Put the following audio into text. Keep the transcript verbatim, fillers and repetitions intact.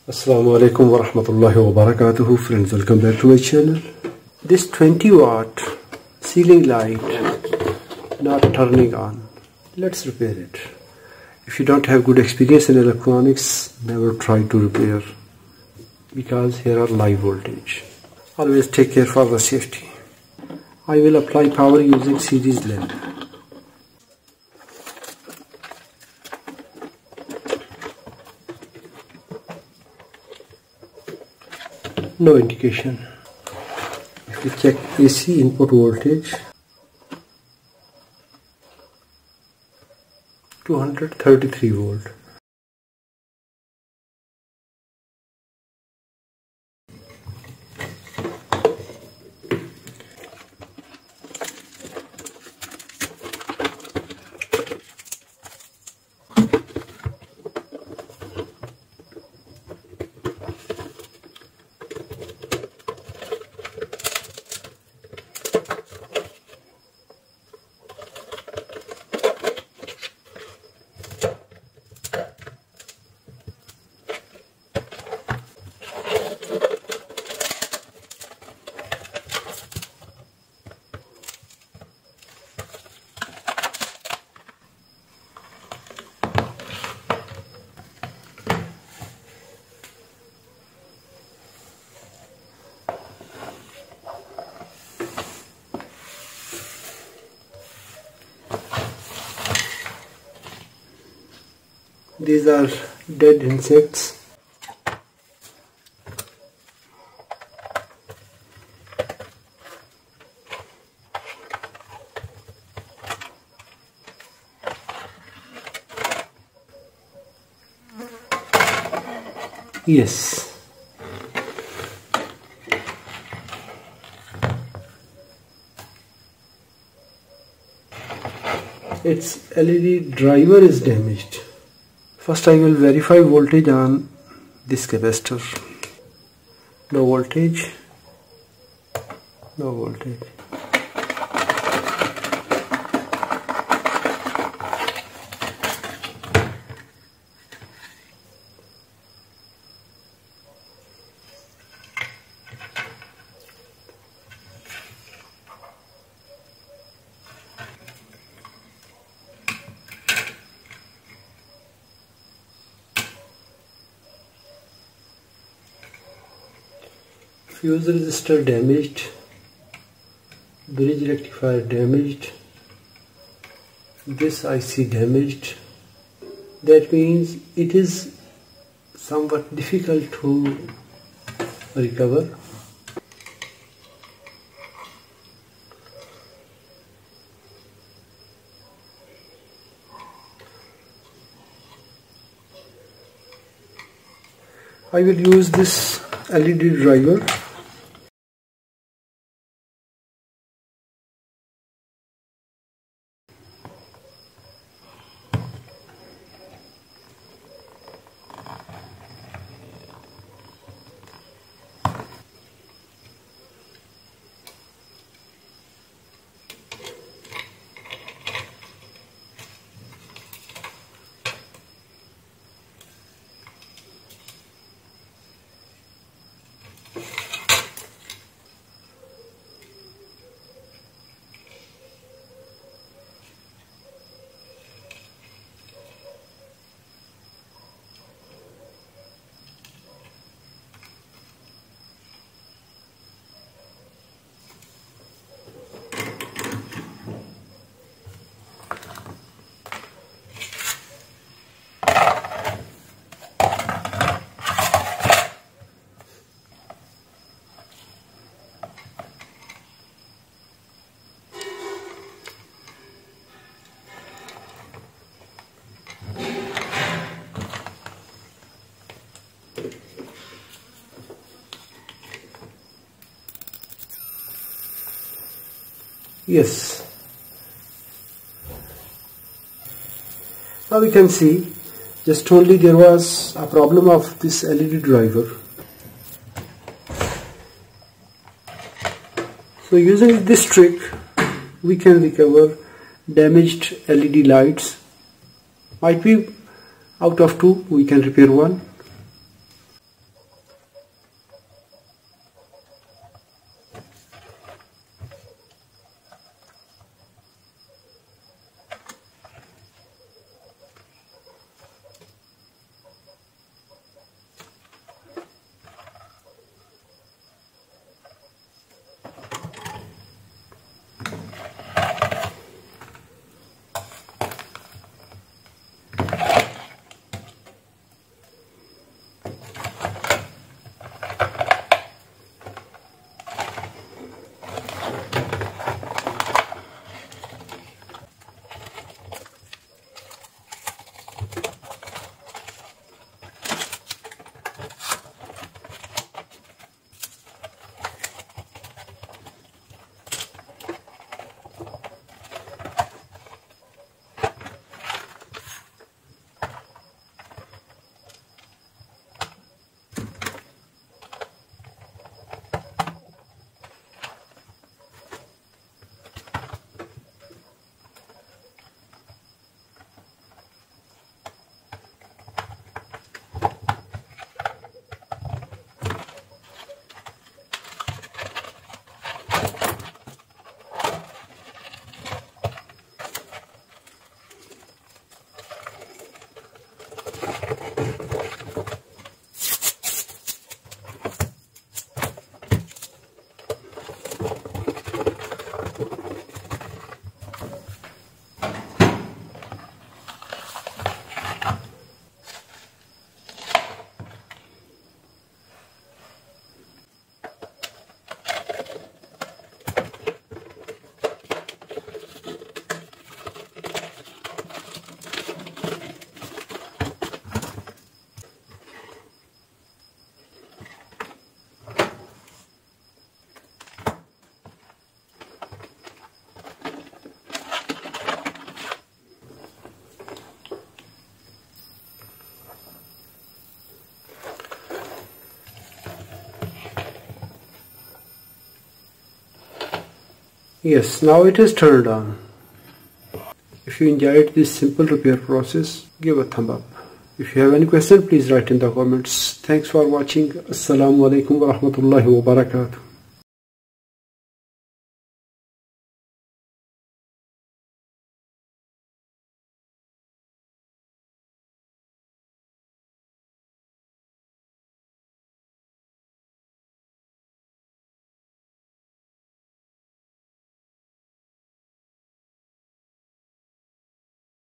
Assalamu alaikum wa rahmatullahi wa barakatuhu. Friends, welcome back to my channel. This twenty watt ceiling light not turning on. Let's repair it. If you don't have good experience in electronics, never try to repair, because here are live voltage. Always take care for the safety. I will apply power using series lamp. No indication. If we check A C input voltage, two hundred thirty-three volt. These are dead insects. Yes. Its L E D driver is damaged. First I will verify voltage on this capacitor. No voltage. No voltage. Fuse resistor damaged, bridge rectifier damaged, this I C damaged. That means it is somewhat difficult to recover. I will use this L E D driver. Yes. Now we can see just only there was a problem of this L E D driver. So using this trick we can recover damaged L E D lights. Might be out of two we can repair one. Yes, now it is turned on. If you enjoyed this simple repair process, give a thumb up. If you have any question, please write in the comments. Thanks for watching. Assalamu alaikum wa rahmatullahi wa barakatuh.